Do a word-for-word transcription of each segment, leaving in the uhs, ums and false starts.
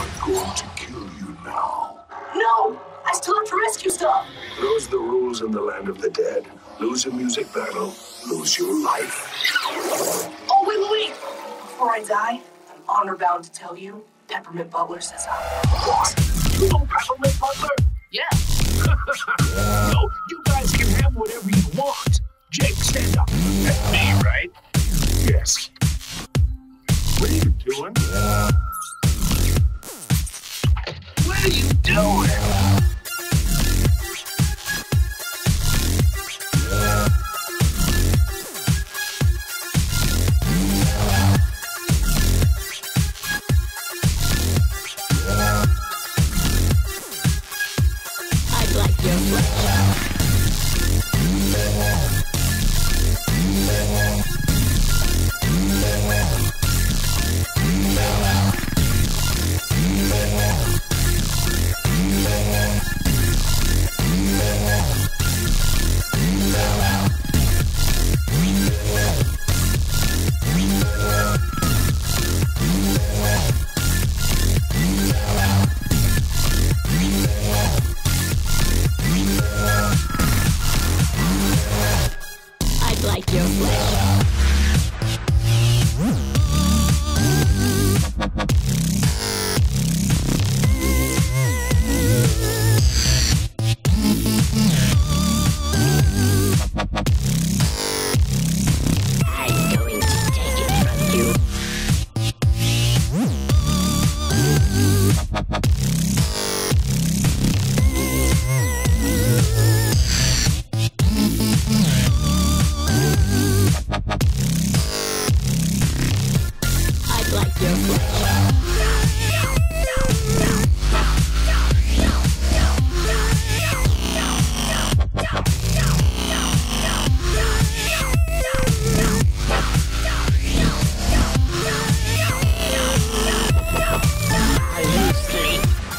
I'm going to kill you now. No! I still have to rescue stuff! Those are the rules in the land of the dead. Lose a music battle, lose your life. Oh, wait, wait, wait! Before I die, I'm honor bound to tell you, Peppermint Butler says hi. What? You know Peppermint Butler? Yeah. No, you guys can have whatever you want. Jake, stand up. That's me, right? Yes. What are you doing? What are you doing? I'd like your flesh. I'd like your flesh. I'm going to take it from you. I'd like your flesh. Are you asleep?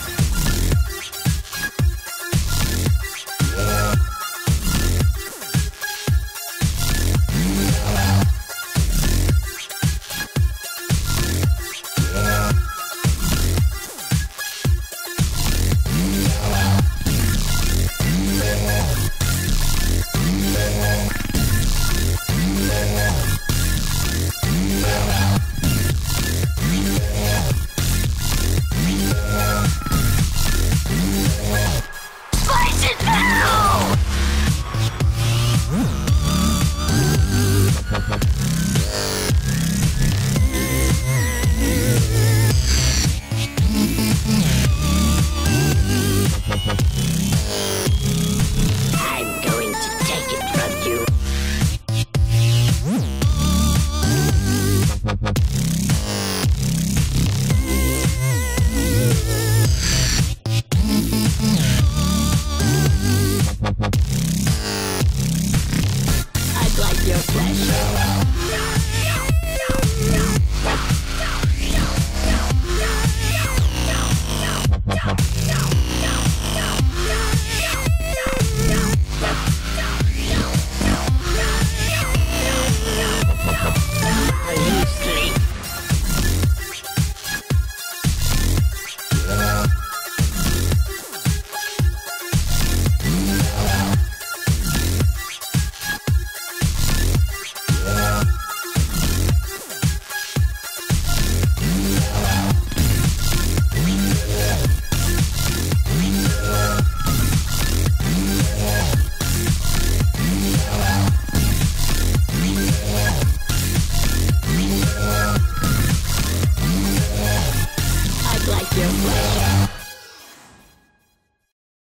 Fight it now! I'm going to take it from you. I'd like your flesh. Are you asleep? I'd like your flesh.